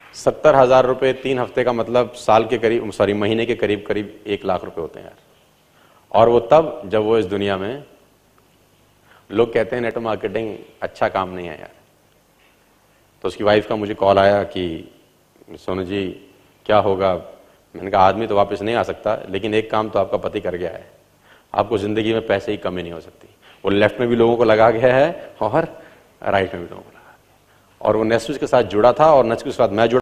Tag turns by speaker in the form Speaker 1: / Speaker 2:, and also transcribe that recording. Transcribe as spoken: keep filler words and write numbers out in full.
Speaker 1: सत्तर हजार रुपये तीन हफ्ते का मतलब साल के करीब, सॉरी महीने के करीब करीब एक लाख रुपए होते हैं यार। और वो तब जब वो इस दुनिया में, लोग कहते हैं नेटवर्क मार्केटिंग अच्छा काम नहीं है यार। तो उसकी वाइफ का मुझे कॉल आया कि सोनू जी क्या होगा। मैंने कहा आदमी तो वापस नहीं आ सकता, लेकिन एक काम तो आपका पति कर गया है, आपको जिंदगी में पैसे की कमी नहीं हो सकती। वो लेफ्ट में भी लोगों को लगा गया है और राइट में भी लोगों को लगा गया, और वो नेस्विच के साथ जुड़ा था और नेस्विच के साथ मैं जुड़ा।